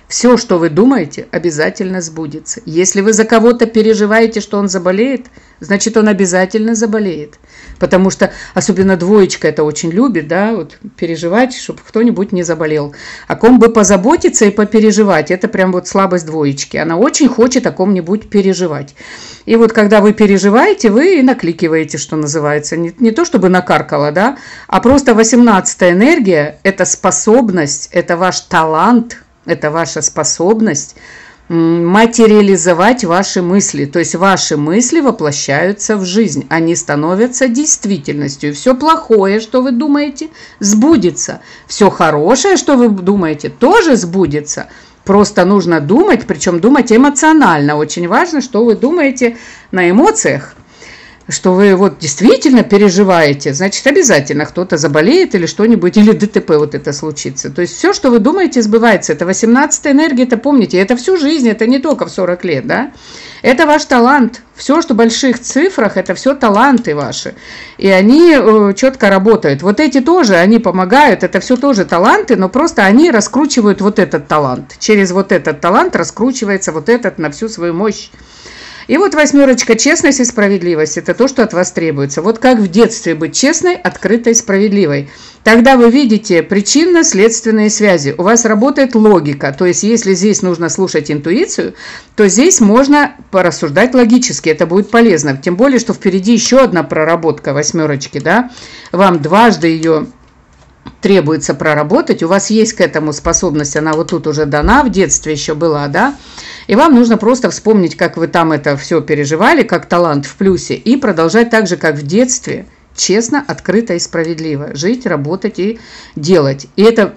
Все, что вы думаете, обязательно сбудется. Если вы за кого-то переживаете, что он заболеет, значит, он обязательно заболеет. Потому что, особенно двоечка это очень любит, да, вот переживать, чтобы кто-нибудь не заболел. О ком бы позаботиться и попереживать, это прям вот слабость двоечки. Она очень хочет о ком-нибудь переживать. И вот когда вы переживаете, вы накликиваете, что называется. Не то чтобы накаркало, да, а просто 18-я энергия – это способность, это ваш талант, это ваша способность материализовать ваши мысли. То есть ваши мысли воплощаются в жизнь, они становятся действительностью. Все плохое, что вы думаете, сбудется. Все хорошее, что вы думаете, тоже сбудется. Просто нужно думать, причем думать эмоционально. Очень важно, что вы думаете на эмоциях. Что вы вот действительно переживаете, значит, обязательно кто-то заболеет или что-нибудь, или ДТП вот это случится. То есть все, что вы думаете, сбывается. Это 18-я энергия, это помните, это всю жизнь, это не только в 40 лет, да. Это ваш талант. Все, что в больших цифрах, это все таланты ваши. И они четко работают. Вот эти тоже, они помогают, это все тоже таланты, но просто они раскручивают вот этот талант. Через вот этот талант раскручивается вот этот на всю свою мощь. И вот 8, честность и справедливость – это то, что от вас требуется. Вот как в детстве быть честной, открытой, справедливой. Тогда вы видите причинно-следственные связи. У вас работает логика. То есть, если здесь нужно слушать интуицию, то здесь можно порассуждать логически. Это будет полезно. Тем более, что впереди еще одна проработка 8, да. Вам дважды ее требуется проработать, у вас есть к этому способность, она вот тут уже дана, в детстве еще была, да, и вам нужно просто вспомнить, как вы там это все переживали, как талант в плюсе, и продолжать так же, как в детстве, честно, открыто и справедливо жить, работать и делать. И это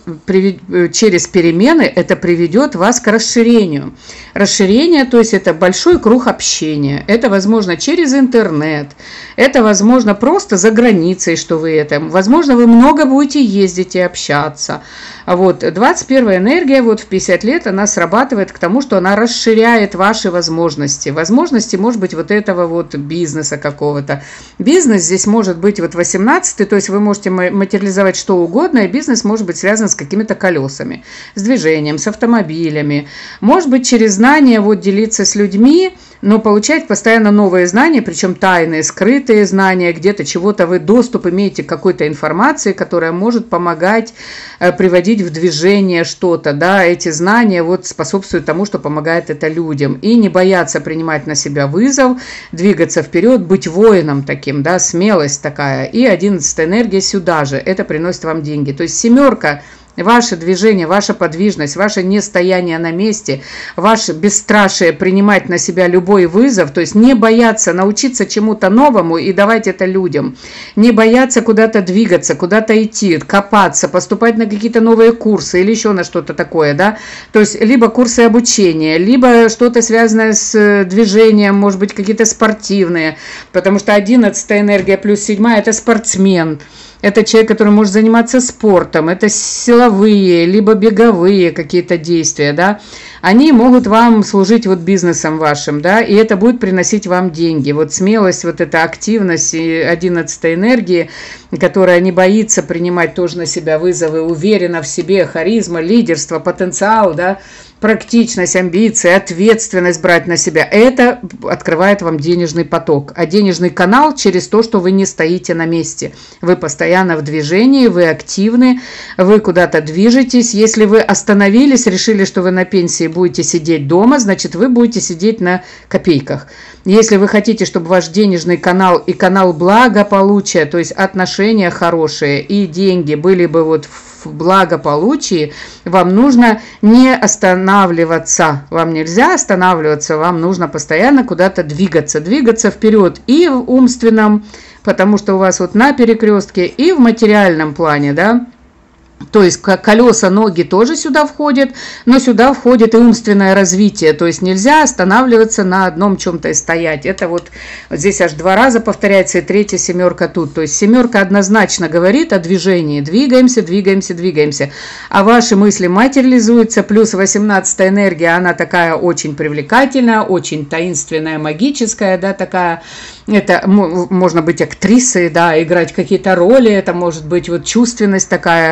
через перемены это приведет вас к расширению. Расширение, то есть это большой круг общения. Это возможно через интернет. Это возможно просто за границей, что вы это. Возможно, вы много будете ездить и общаться. Вот 21-я энергия вот в 50 лет она срабатывает к тому, что она расширяет ваши возможности. Возможности, может быть, вот этого вот бизнеса какого-то. Бизнес здесь может быть вот 18-й, то есть вы можете материализовать что угодно, и бизнес может быть связан с какими-то колесами, с движением, с автомобилями. Может быть, через знания вот делиться с людьми, но получать постоянно новые знания, причем тайные, скрытые знания, где-то чего-то вы доступ имеете к какой-то информации, которая может помогать приводить в движение что-то, да, эти знания вот способствуют тому, что помогает это людям, и не бояться принимать на себя вызов, двигаться вперед, быть воином таким, да, смелость такая, и 11-я энергия сюда же, это приносит вам деньги, то есть 7. Ваше движение, ваша подвижность, ваше нестояние на месте, ваше бесстрашие принимать на себя любой вызов, то есть не бояться научиться чему-то новому и давать это людям, не бояться куда-то двигаться, куда-то идти, копаться, поступать на какие-то новые курсы или еще на что-то такое, да, то есть либо курсы обучения, либо что-то связанное с движением, может быть, какие-то спортивные, потому что 11-я энергия плюс 7 – это спортсмен. Это человек, который может заниматься спортом, это силовые, либо беговые какие-то действия, да. Они могут вам служить вот бизнесом вашим, да, и это будет приносить вам деньги. Вот смелость, вот эта активность 11-й энергии, которая не боится принимать тоже на себя вызовы, уверена в себе, харизма, лидерство, потенциал, да, практичность, амбиции, ответственность брать на себя. Это открывает вам денежный поток. А денежный канал через то, что вы не стоите на месте. Вы постоянно в движении, вы активны, вы куда-то движетесь. Если вы остановились, решили, что вы на пенсии будете сидеть дома, значит, вы будете сидеть на копейках. Если вы хотите, чтобы ваш денежный канал и канал благополучия, то есть отношения хорошие и деньги были бы вот в благополучии, вам нужно не останавливаться. Вам нельзя останавливаться, вам нужно постоянно куда-то двигаться вперед и в умственном, потому что у вас вот на перекрестке, и в материальном плане, да. То есть колеса, ноги тоже сюда входят, но сюда входит и умственное развитие. То есть нельзя останавливаться на одном чем-то и стоять. Это вот здесь аж 2 раза повторяется, и 3-я 7 тут. То есть 7 однозначно говорит о движении. Двигаемся, двигаемся, двигаемся. А ваши мысли материализуются. Плюс 18-я энергия, она такая очень привлекательная, очень таинственная, магическая, да, такая. Это можно быть актрисой, да, играть какие-то роли. Это может быть вот чувственность такая,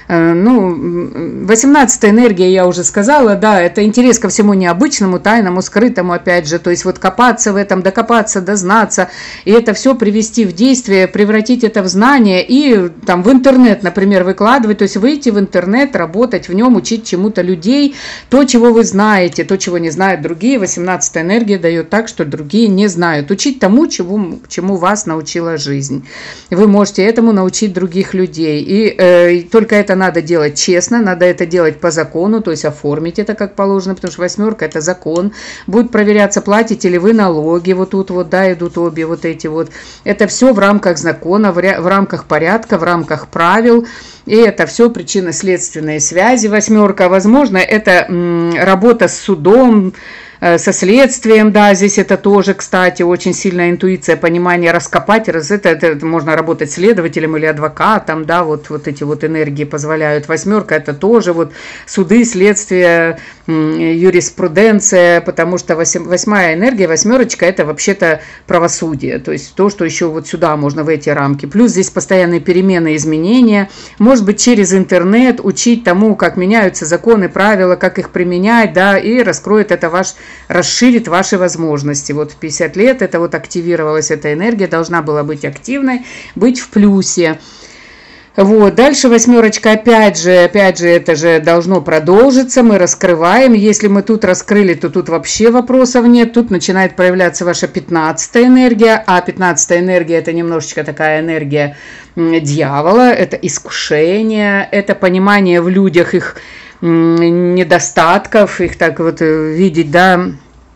Ну, 18-я энергия, я уже сказала, да, это интерес ко всему необычному, тайному, скрытому, опять же, то есть вот копаться в этом, докопаться, дознаться, и это все привести в действие, превратить это в знание и там в интернет, например, выкладывать, то есть выйти в интернет, работать в нем, учить чему-то людей, то, чего вы знаете, то, чего не знают другие. 18-я энергия дает так, что другие не знают. Учить тому, чему вас научила жизнь. Вы можете этому научить других людей. И только это надо делать честно, надо это делать по закону, то есть оформить это как положено, потому что 8 это закон. Будет проверяться, платите ли вы налоги, вот тут вот, да, идут обе вот эти вот. Это все в рамках закона, в рамках порядка, в рамках правил. И это все причинно-следственные связи. 8, возможно, это работа с судом, со следствием, да, здесь это тоже, кстати, очень сильная интуиция, понимание, раскопать, это можно работать следователем или адвокатом, да, вот эти вот энергии позволяют. 8 это тоже вот суды, следствие, юриспруденция, потому что 8-я энергия, 8 это вообще-то правосудие, то есть то, что еще вот сюда можно в эти рамки. Плюс здесь постоянные перемены, изменения, может быть, через интернет учить тому, как меняются законы, правила, как их применять, да, и раскроет это расширит ваши возможности. Вот в 50 лет это вот активировалась эта энергия, должна была быть активной, быть в плюсе. Вот, дальше 8 опять же, это же должно продолжиться, мы раскрываем, если мы тут раскрыли, то тут вообще вопросов нет, тут начинает проявляться ваша 15-я энергия, а 15-я энергия это немножечко такая энергия дьявола, это искушение, это понимание в людях их недостатков, их так вот видеть, да,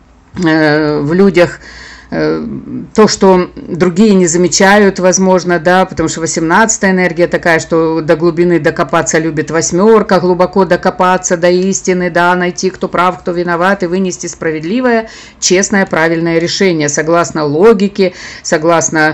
в людях то, что другие не замечают, возможно, да, потому что 18-я энергия такая, что до глубины докопаться любит 8, глубоко докопаться до истины, да, найти, кто прав, кто виноват, и вынести справедливое, честное, правильное решение, согласно логике, согласно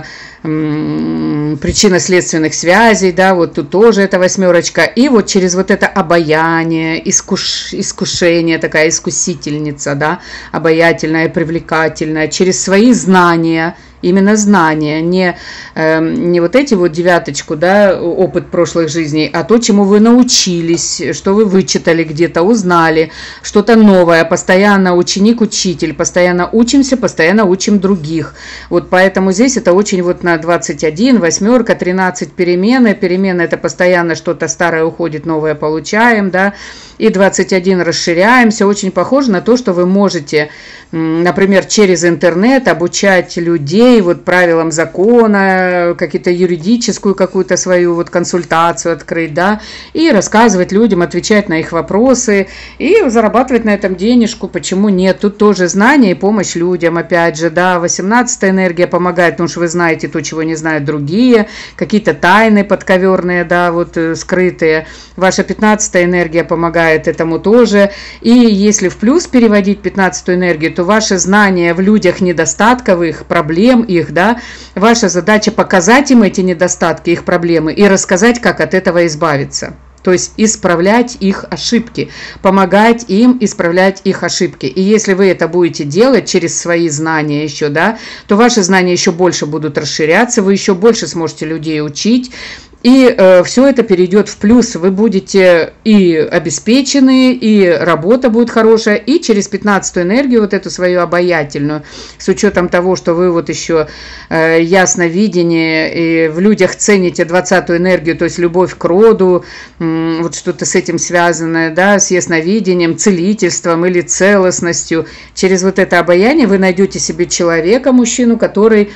причинно-следственных связей, да, вот тут тоже это 8, и вот через вот это обаяние, искушение, такая искусительница, да, обаятельная, привлекательная, через свои знания, именно знания, не вот эти вот 9, да, опыт прошлых жизней, а то, чему вы научились, что вы вычитали где-то, узнали, что-то новое, постоянно ученик-учитель, постоянно учимся, постоянно учим других. Вот поэтому здесь это очень вот на 21, 8, 13 перемены это постоянно что-то старое уходит, новое получаем, да, и 21 расширяемся, очень похоже на то, что вы можете, например, через интернет обучать людей вот правилам закона, какие-то юридическую какую-то свою вот консультацию открыть, да, и рассказывать людям, отвечать на их вопросы и зарабатывать на этом денежку, почему нет, тут тоже знания и помощь людям, опять же, да, 18-я энергия помогает, потому что вы знаете то, чего не знают другие, какие-то тайны подковерные, да, вот скрытые, ваша 15-я энергия помогает этому тоже, и если в плюс переводить 15-ю энергию, то ваше знание в людях недостатков, их проблем, их, да, ваша задача показать им эти недостатки, их проблемы и рассказать, как от этого избавиться. То есть исправлять их ошибки, помогать им исправлять их ошибки. И если вы это будете делать через свои знания еще, да, то ваши знания еще больше будут расширяться, вы еще больше сможете людей учить. И все это перейдет в плюс, вы будете и обеспечены, и работа будет хорошая, и через 15-ю энергию, вот эту свою обаятельную, с учетом того, что вы вот еще ясновидение, и в людях цените 20-ю энергию, то есть любовь к роду, вот что-то с этим связанное, да, с ясновидением, целительством или целостностью, через вот это обаяние вы найдете себе человека, мужчину, который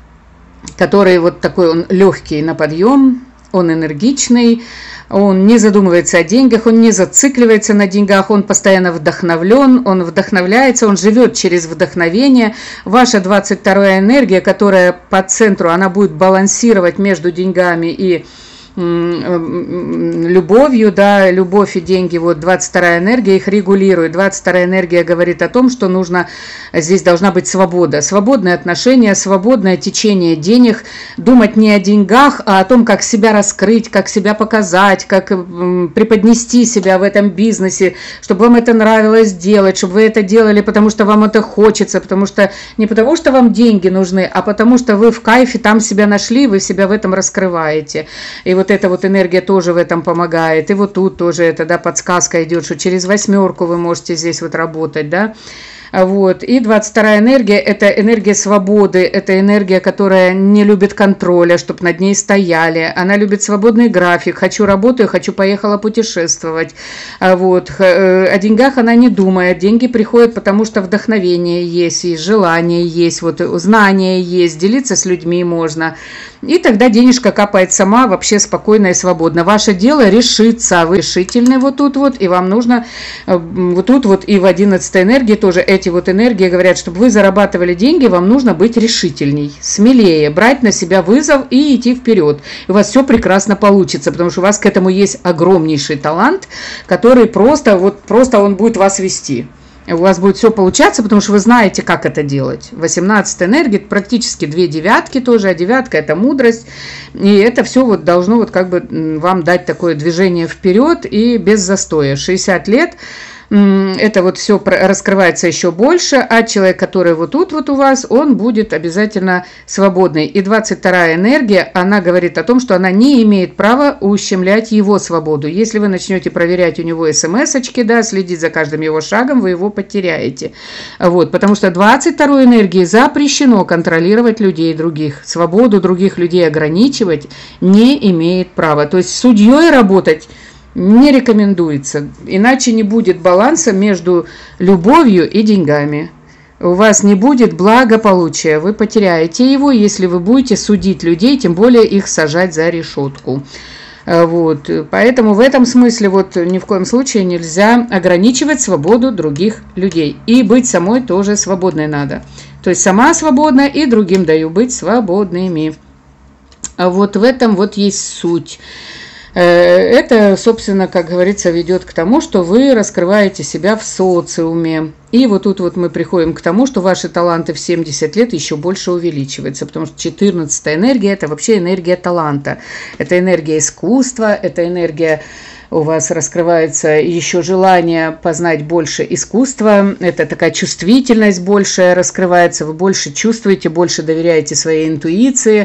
вот такой, он легкий на подъем, он энергичный, он не задумывается о деньгах, он не зацикливается на деньгах, он постоянно вдохновлен, он вдохновляется, он живет через вдохновение. Ваша 22-я энергия, которая по центру, она будет балансировать между деньгами и любовью, да, любовь и деньги, вот 22-я энергия их регулирует. 22-я энергия говорит о том, что нужно, здесь должна быть свобода, свободные отношения, свободное течение денег, думать не о деньгах, а о том, как себя раскрыть, как себя показать, как преподнести себя в этом бизнесе, чтобы вам это нравилось делать, чтобы вы это делали, потому что вам это хочется, потому что не потому что вам деньги нужны, а потому что вы в кайфе там себя нашли, вы себя в этом раскрываете. И вот эта вот энергия тоже в этом помогает. И вот тут тоже это, да, подсказка идет, что через 8 вы можете здесь вот работать, да. Вот. И 22-я энергия – это энергия свободы, это энергия, которая не любит контроля, чтобы над ней стояли. Она любит свободный график. Хочу работаю, хочу поехала путешествовать. Вот. О деньгах она не думает. Деньги приходят, потому что вдохновение есть, и желание есть, вот, знания есть, делиться с людьми можно. И тогда денежка капает сама, вообще спокойно и свободно. Ваше дело решиться, вы решительны вот тут вот, и вам нужно вот тут вот, и в 11-й энергии тоже эти вот энергии говорят, чтобы вы зарабатывали деньги, вам нужно быть решительней, смелее, брать на себя вызов и идти вперед. И у вас все прекрасно получится, потому что у вас к этому есть огромнейший талант, который просто он будет вас вести. У вас будет все получаться, потому что вы знаете, как это делать. 18-я энергия – это практически 2 девятки тоже, а девятка – это мудрость. И это все вот должно вот как бы вам дать такое движение вперед и без застоя. 60 лет – это вот все раскрывается еще больше, а человек, который вот тут вот у вас, он будет обязательно свободный. И 22-я энергия, она говорит о том, что она не имеет права ущемлять его свободу. Если вы начнете проверять у него смс-очки, да, следить за каждым его шагом, вы его потеряете. Вот, потому что 22-й энергии запрещено контролировать людей других. Свободу других людей ограничивать не имеет права. То есть судьей работать не рекомендуется, иначе не будет баланса между любовью и деньгами. У вас не будет благополучия, вы потеряете его, если вы будете судить людей, тем более их сажать за решетку. Вот. Поэтому в этом смысле вот ни в коем случае нельзя ограничивать свободу других людей. И быть самой тоже свободной надо. То есть сама свободна и другим даю быть свободными. А вот в этом вот есть суть. Это, собственно, как говорится, ведет к тому, что вы раскрываете себя в социуме. И вот тут вот мы приходим к тому, что ваши таланты в 70 лет еще больше увеличиваются, потому что 14-я энергия – это вообще энергия таланта. Это энергия искусства, это энергия… У вас раскрывается еще желание познать больше искусства, это такая чувствительность большая раскрывается, вы больше чувствуете, больше доверяете своей интуиции,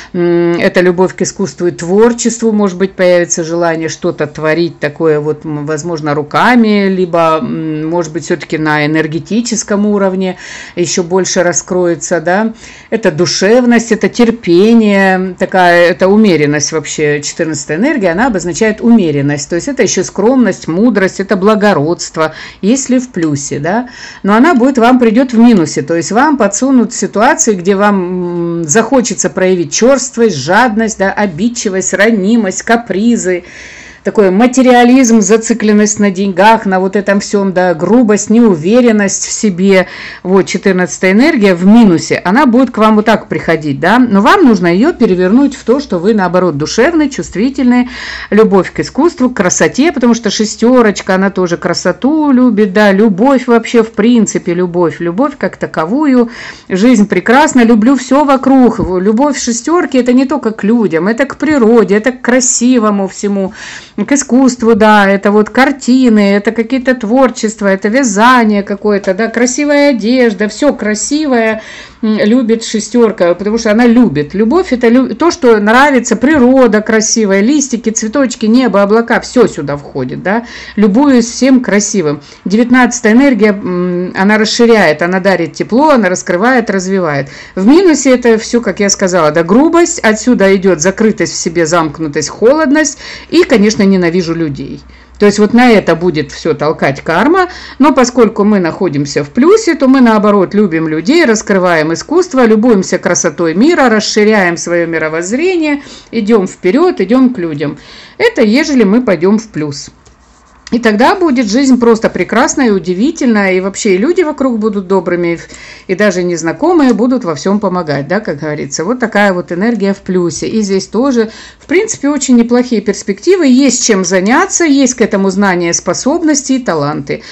это любовь к искусству и творчеству, может быть, появится желание что-то творить такое вот, возможно, руками, либо, может быть, все-таки на энергетическом уровне еще больше раскроется, да, это душевность, это терпение, такая, это умеренность вообще, 14-я энергия, она обозначает умеренность. То есть это еще скромность, мудрость, это благородство, если в плюсе, да. Но она вам придет в минусе, то есть вам подсунут ситуации, где вам захочется проявить черствость, жадность, да, обидчивость, ранимость, капризы. Такой материализм, зацикленность на деньгах, на вот этом всем, да, грубость, неуверенность в себе. Вот 14-я энергия в минусе, она будет к вам вот так приходить, да, но вам нужно ее перевернуть в то, что вы, наоборот, душевный, чувствительный, любовь к искусству, к красоте, потому что 6-ка, она тоже красоту любит, да, любовь вообще, в принципе, любовь как таковую, жизнь прекрасна, люблю все вокруг, любовь 6-ки, это не только к людям, это к природе, это к красивому всему, к искусству, да, это вот картины, это какие-то творчества, это вязание какое-то, да, красивая одежда, все красивое любит 6-ка, потому что она любит. Любовь – это то, что нравится, природа красивая, листики, цветочки, небо, облака, все сюда входит, да, любуюсь всем красивым. 19-я энергия, она расширяет, она дарит тепло, она раскрывает, развивает. В минусе это все, как я сказала, да, грубость, отсюда идет закрытость в себе, замкнутость, холодность и, конечно, ненавижу людей. То есть вот на это будет все толкать карма, но поскольку мы находимся в плюсе, то мы наоборот любим людей, раскрываем искусство, любуемся красотой мира, расширяем свое мировоззрение, идем вперед, идем к людям. Это ежели мы пойдем в плюс. И тогда будет жизнь просто прекрасная и удивительная, и вообще и люди вокруг будут добрыми, и даже незнакомые будут во всем помогать, да, как говорится. Вот такая вот энергия в плюсе. И здесь тоже, в принципе, очень неплохие перспективы, есть чем заняться, есть к этому знания, способности и таланты.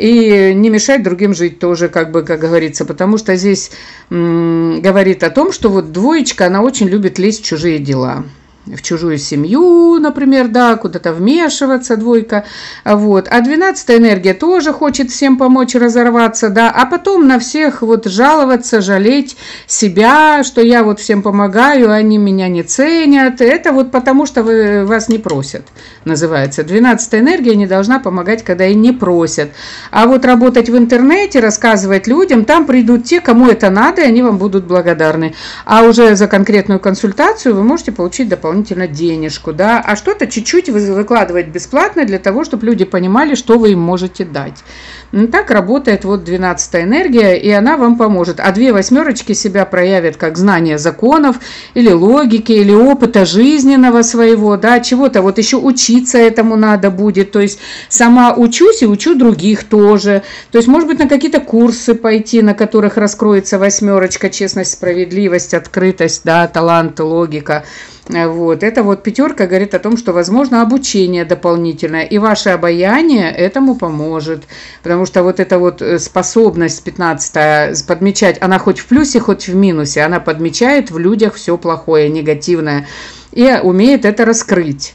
И не мешать другим жить тоже, как говорится, потому что здесь говорит о том, что вот 2-ка, она очень любит лезть в чужие дела. в чужую семью, например, да, куда-то вмешиваться, двойка, вот. А 12-я энергия тоже хочет всем помочь разорваться, да, а потом на всех вот жаловаться, жалеть себя, что я вот всем помогаю, они меня не ценят, это вот потому, что вас не просят, называется. 12-я энергия не должна помогать, когда и не просят. А вот работать в интернете, рассказывать людям, там придут те, кому это надо, и они вам будут благодарны. А уже за конкретную консультацию вы можете получить дополнительно денежку, да, а что-то чуть-чуть выкладывать бесплатно для того, чтобы люди понимали, что вы им можете дать. Так работает вот 12-я энергия, и она вам поможет. А 2 восьмерочки себя проявят как знание законов, или логики, или опыта жизненного своего, да, чего-то вот еще учиться этому надо будет, то есть сама учусь и учу других тоже, то есть может быть на какие-то курсы пойти, на которых раскроется восьмерочка, честность, справедливость, открытость, да, талант, логика. Вот. Это вот 5 говорит о том, что возможно обучение дополнительное, и ваше обаяние этому поможет, потому что вот эта вот способность 15-я подмечать, она хоть в плюсе, хоть в минусе, она подмечает в людях все плохое, негативное, и умеет это раскрыть.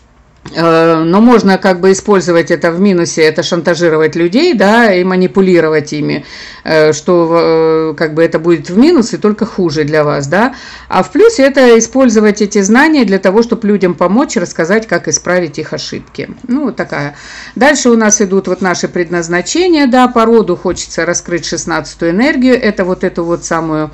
Но можно как бы использовать это в минусе, это шантажировать людей, да, и манипулировать ими, что как бы это будет в минус и только хуже для вас, да. А в плюсе это использовать эти знания для того, чтобы людям помочь, рассказать, как исправить их ошибки. Ну, вот такая. Дальше у нас идут вот наши предназначения, да, по роду хочется раскрыть 16-ю энергию, это вот эту вот самую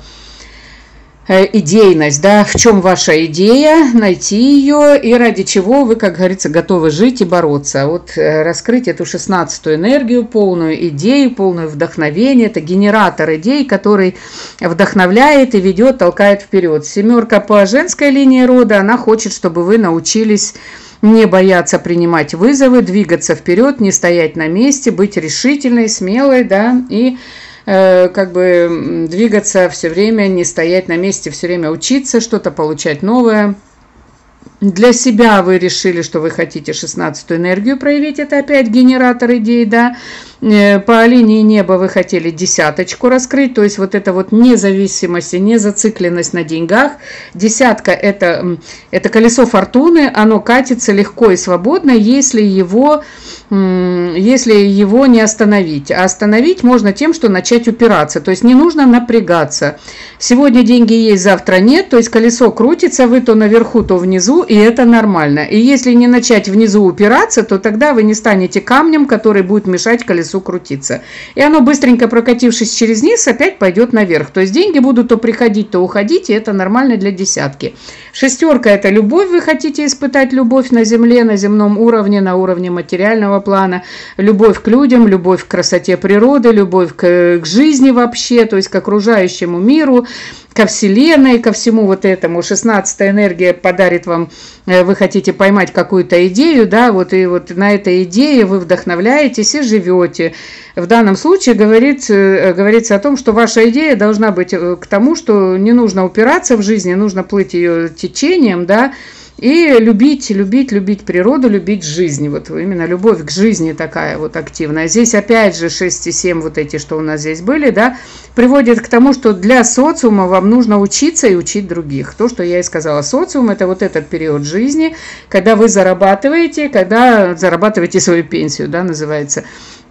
идейность, да, в чем ваша идея, найти ее и ради чего вы, как говорится, готовы жить и бороться. Вот раскрыть эту 16-ю энергию, полную идею, полную вдохновение, это генератор идей, который вдохновляет и ведет, толкает вперед. 7 по женской линии рода, она хочет, чтобы вы научились не бояться принимать вызовы, двигаться вперед, не стоять на месте, быть решительной, смелой, да, и как бы двигаться все время, не стоять на месте, все время учиться, что-то получать новое. Для себя вы решили, что вы хотите 16-ю энергию проявить, это опять генератор идей, да. По линии неба вы хотели 10-очку раскрыть, то есть вот это вот независимость и незацикленность на деньгах. 10-ка это колесо фортуны, оно катится легко и свободно, если его не остановить. А остановить можно тем, что начать упираться, то есть не нужно напрягаться. Сегодня деньги есть, завтра нет, то есть колесо крутится, вы то наверху, то внизу, и это нормально. И если не начать внизу упираться, то тогда вы не станете камнем, который будет мешать колесу крутиться. И оно, быстренько прокатившись через низ, опять пойдет наверх. То есть деньги будут то приходить, то уходить, и это нормально для 10-ки. 6 это любовь, вы хотите испытать любовь на земле, на земном уровне, на уровне материального плана, любовь к людям, любовь к красоте природы, любовь к жизни вообще, то есть к окружающему миру, ко Вселенной, ко всему вот этому. 16-я энергия подарит вам, вы хотите поймать какую-то идею, да, вот и вот на этой идее вы вдохновляетесь и живете. В данном случае говорится о том, что ваша идея должна быть к тому, что не нужно упираться в жизни, нужно плыть ее течением, да, и любить природу, любить жизнь. Вот именно любовь к жизни такая вот активная. Здесь опять же 6 и 7, вот эти, что у нас здесь были, да, приводит к тому, что для социума вам нужно учиться и учить других. То, что я и сказала, социум – это вот этот период жизни, когда вы зарабатываете свою пенсию, да, называется.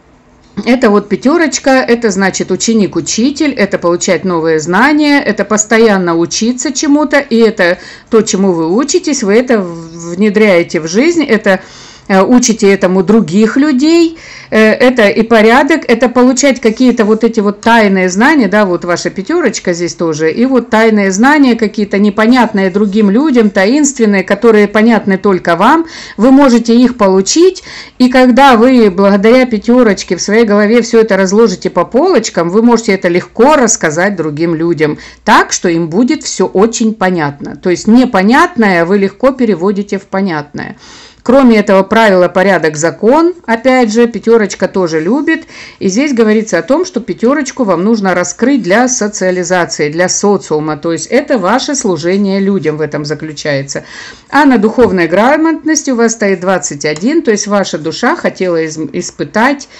Это вот 5, это значит ученик-учитель, это получать новые знания, это постоянно учиться чему-то, и это то, чему вы учитесь, вы это внедряете в жизнь, это учите этому других людей, это и порядок, это получать какие-то вот эти вот тайные знания, да, вот ваша 5 здесь тоже, и вот тайные знания какие-то непонятные другим людям, таинственные, которые понятны только вам, вы можете их получить, и когда вы благодаря 5 в своей голове все это разложите по полочкам, вы можете это легко рассказать другим людям, так, что им будет все очень понятно, то есть непонятное вы легко переводите в понятное. Кроме этого, правило, порядок, закон, опять же, 5 тоже любит. И здесь говорится о том, что 5 вам нужно раскрыть для социализации, для социума. То есть это ваше служение людям в этом заключается. А на духовной грамотности у вас стоит 21, то есть ваша душа хотела испытать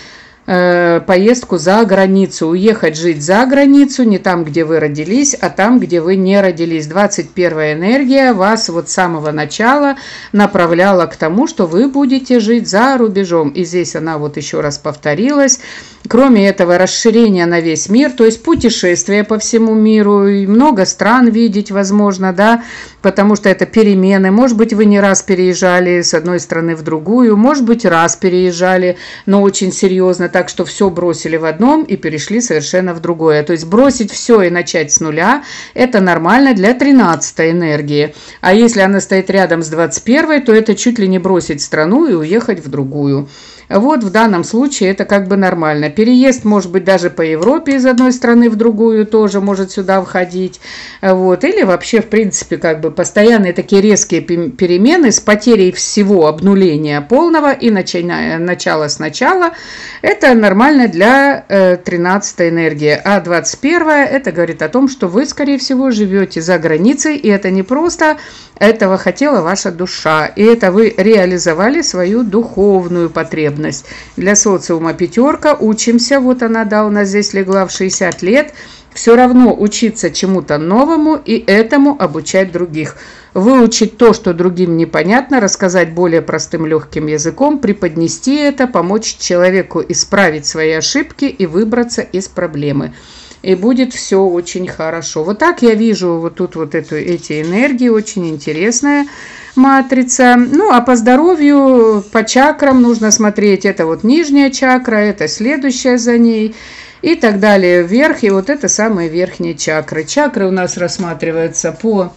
поездку за границу, уехать жить за границу, не там, где вы родились, а там, где вы не родились. 21-я энергия вас вот с самого начала направляла к тому, что вы будете жить за рубежом. И здесь она вот еще раз повторилась. Кроме этого, расширение на весь мир, то есть путешествия по всему миру, и много стран видеть возможно, да, потому что это перемены. Может быть, вы не раз переезжали с одной страны в другую, может быть, раз переезжали, но очень серьезно, так что все бросили в одном и перешли совершенно в другое. То есть бросить все и начать с нуля – это нормально для 13-й энергии. А если она стоит рядом с 21-й, то это чуть ли не бросить страну и уехать в другую. Вот в данном случае это как бы нормально. Переезд может быть даже по Европе из одной страны в другую тоже может сюда входить. Вот. Или вообще, в принципе, как бы постоянные такие резкие перемены с потерей всего обнуления полного и начала сначала. Это нормально для 13-й энергии. А 21-я это говорит о том, что вы, скорее всего, живете за границей. И это не просто этого хотела ваша душа. И это вы реализовали свою духовную потребность. Для социума 5, учимся, вот она, да, у нас здесь легла в 60 лет, все равно учиться чему-то новому и этому обучать других. Выучить то, что другим непонятно, рассказать более простым легким языком, преподнести это, помочь человеку исправить свои ошибки и выбраться из проблемы. И будет все очень хорошо. Вот так я вижу вот тут вот эти энергии, очень интересная матрица. Ну, а по здоровью, по чакрам нужно смотреть. Это вот нижняя чакра, это следующая за ней и так далее вверх. И вот это самые верхние чакры. Чакры у нас рассматриваются по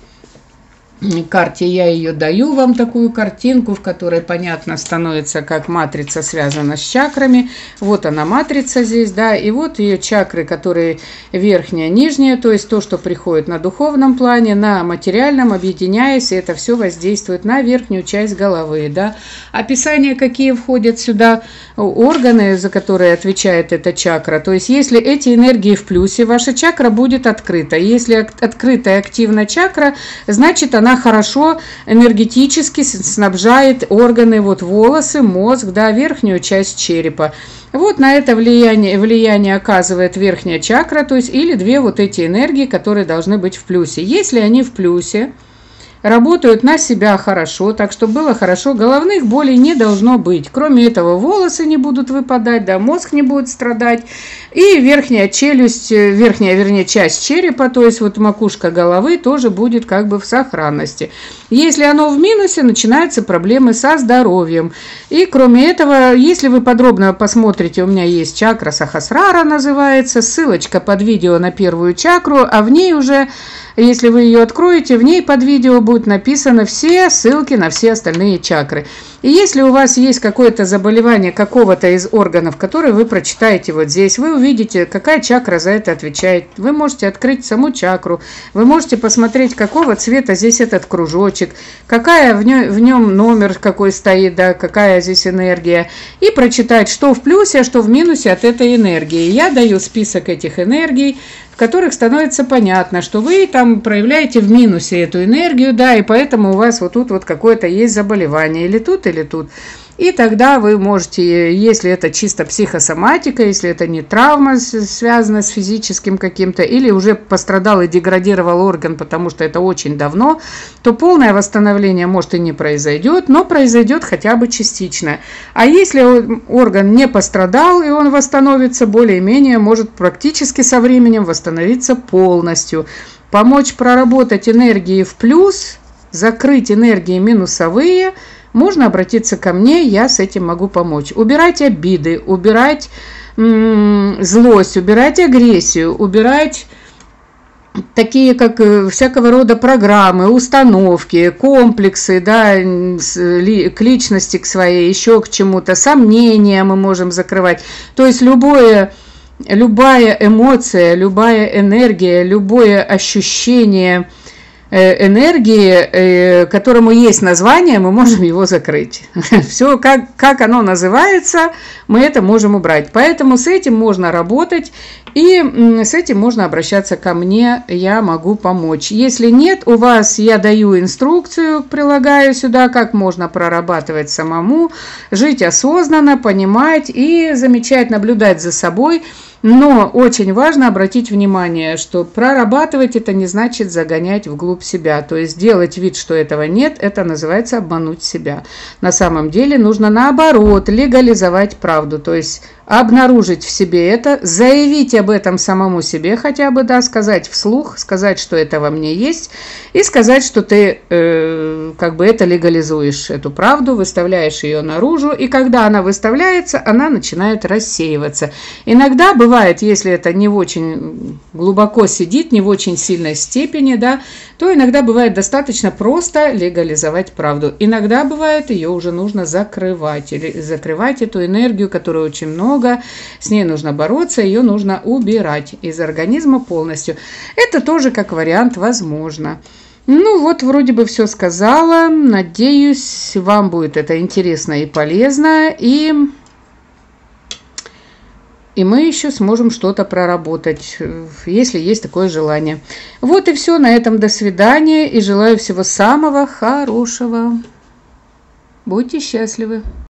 карте, я ее даю вам такую картинку, в которой понятно становится, как матрица связана с чакрами. Вот она матрица здесь, да, и вот ее чакры, которые верхняя, нижняя, то есть то, что приходит на духовном плане, на материальном, объединяясь, и это все воздействует на верхнюю часть головы, да. Описание, какие входят сюда органы, за которые отвечает эта чакра, то есть если эти энергии в плюсе, ваша чакра будет открыта. Если открытая активна чакра, значит она хорошо энергетически снабжает органы, вот волосы, мозг, да, верхнюю часть черепа. Вот на это влияние оказывает верхняя чакра, то есть или две вот эти энергии, которые должны быть в плюсе. Если они в плюсе, работают на себя хорошо, так что было хорошо, головных болей не должно быть. Кроме этого, волосы не будут выпадать, да, мозг не будет страдать, и верхняя челюсть, вернее, часть черепа, то есть вот макушка головы тоже будет как бы в сохранности. Если оно в минусе, начинаются проблемы со здоровьем. И кроме этого, если вы подробно посмотрите, у меня есть чакра Сахасрара называется, ссылочка под видео на первую чакру, а в ней уже, если вы ее откроете, в ней под видео будут написаны все ссылки на все остальные чакры. И если у вас есть какое-то заболевание какого-то из органов, которые вы прочитаете вот здесь, вы увидите, какая чакра за это отвечает. Вы можете открыть саму чакру, вы можете посмотреть, какого цвета здесь этот кружочек, какая в нем номер какой стоит, да, какая здесь энергия, и прочитать, что в плюсе, а что в минусе от этой энергии. Я даю список этих энергий, в которых становится понятно, что вы там проявляете в минусе эту энергию, да, и поэтому у вас вот тут вот какое-то есть заболевание, или тут, или тут. И тогда вы можете, если это чисто психосоматика, если это не травма, связана с физическим каким-то, или уже пострадал и деградировал орган, потому что это очень давно, то полное восстановление может и не произойдет, но произойдет хотя бы частично. А если орган не пострадал, и он восстановится более-менее, может практически со временем восстановиться полностью. Помочь проработать энергии в плюс, закрыть энергии минусовые – можно обратиться ко мне, я с этим могу помочь. Убирать обиды, убирать злость, убирать агрессию, убирать такие, как всякого рода программы, установки, комплексы, да, к личности, к своей, еще к чему-то, сомнения мы можем закрывать. То есть любая эмоция, любая энергия, любое ощущение энергии, которому есть название, мы можем его закрыть. Все, как оно называется, мы это можем убрать. Поэтому с этим можно работать, и с этим можно обращаться ко мне, я могу помочь. Если нет, у вас я даю инструкцию, прилагаю сюда, как можно прорабатывать самому, жить осознанно, понимать и замечать, наблюдать за собой. Но очень важно обратить внимание, что прорабатывать это не значит загонять вглубь себя. То есть делать вид, что этого нет, это называется обмануть себя. На самом деле нужно наоборот легализовать правду. То есть обнаружить в себе это, заявить об этом самому себе хотя бы, да, сказать вслух, сказать, что это во мне есть, и сказать, что ты как бы это легализуешь, эту правду, выставляешь ее наружу, и когда она выставляется, она начинает рассеиваться. Иногда бывает, если это не в очень глубоко сидит, не в очень сильной степени, да, то иногда бывает достаточно просто легализовать правду. Иногда бывает, ее уже нужно закрывать, или закрывать эту энергию, которую очень много, с ней нужно бороться, ее нужно убирать из организма полностью. Это тоже как вариант возможно. Ну вот, вроде бы все сказала. Надеюсь, вам будет это интересно и полезно, и мы еще сможем что-то проработать, если есть такое желание. Вот и все, на этом до свидания, и желаю всего самого хорошего. Будьте счастливы!